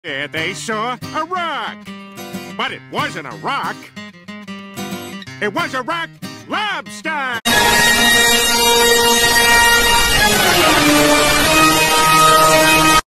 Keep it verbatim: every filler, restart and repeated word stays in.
There they saw a rock. But it wasn't a rock. It was a rock lobster.